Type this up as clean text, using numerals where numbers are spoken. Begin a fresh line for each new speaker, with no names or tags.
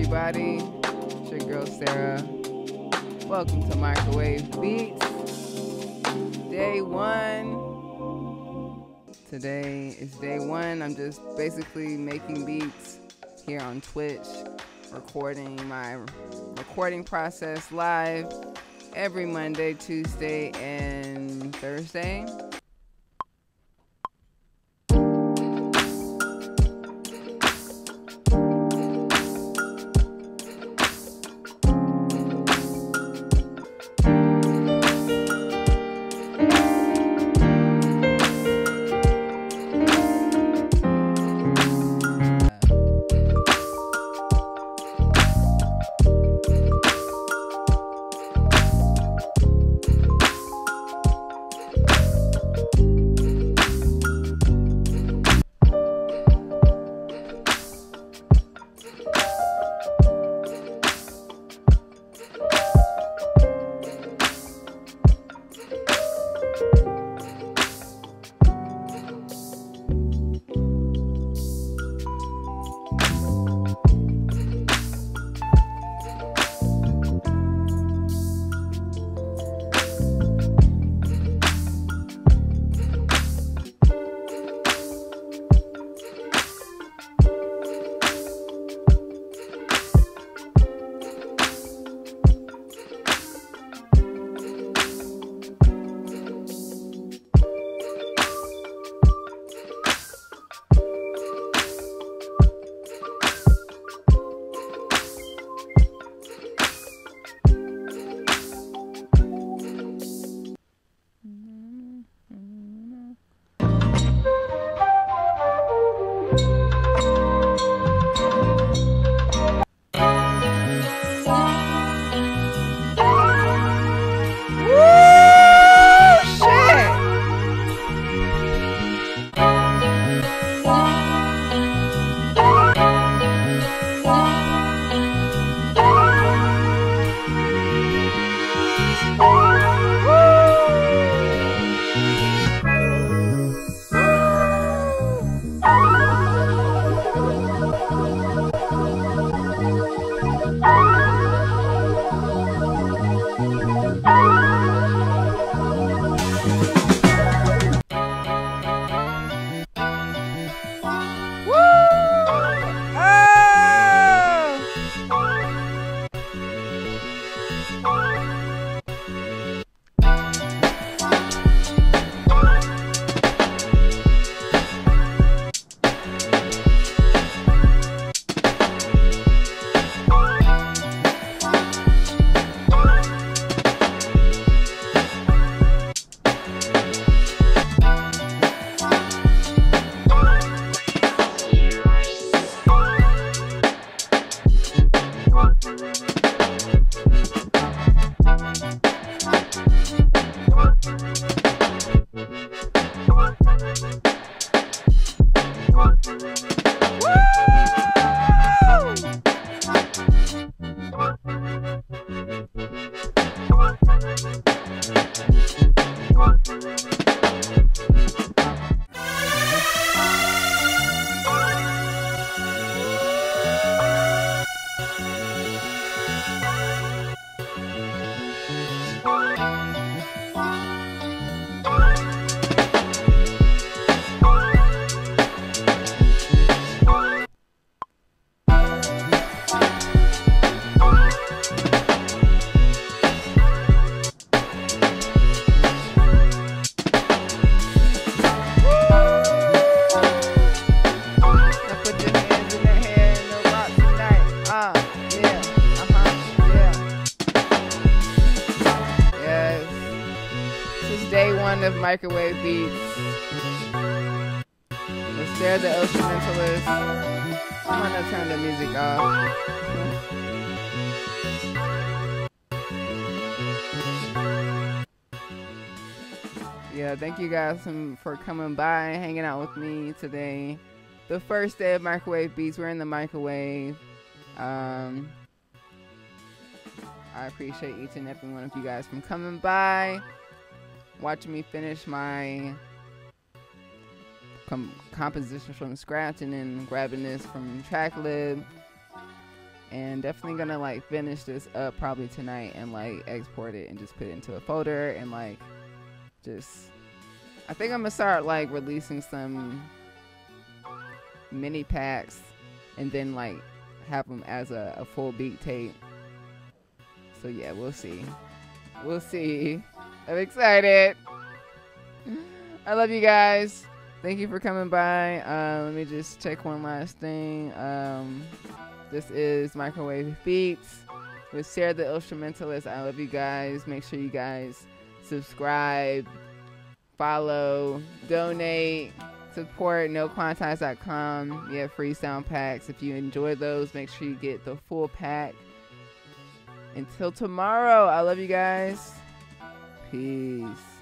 everybody? It's your girl Sarah. Welcome to Microwave Beats. Day one. Today is day one. I'm just basically making beats here on Twitch, recording my recording process live every Monday, Tuesday, and Thursday. Of Microwave Beats. Let's Stare the Instrumentalist. I'm gonna turn the music off. Yeah, thank you guys for coming by, hanging out with me today. The first day of Microwave Beats. We're in the microwave. I appreciate each and every one of you guys from coming by, watching me finish my composition from scratch, and then grabbing this from TrackLib and definitely gonna like finish this up probably tonight and like export it and just put it into a folder and like just I think I'm gonna start like releasing some mini packs and then like have them as a full beat tape. So yeah, we'll see. We'll see. I'm excited. I love you guys. Thank you for coming by. Let me just check one last thing. This is Microwave Beats with Sarah the Instrumentalist. I love you guys. Make sure you guys subscribe, follow, donate, support noquantize.com. We have free sound packs. If you enjoy those, make sure you get the full pack. Until tomorrow, I love you guys. Peace.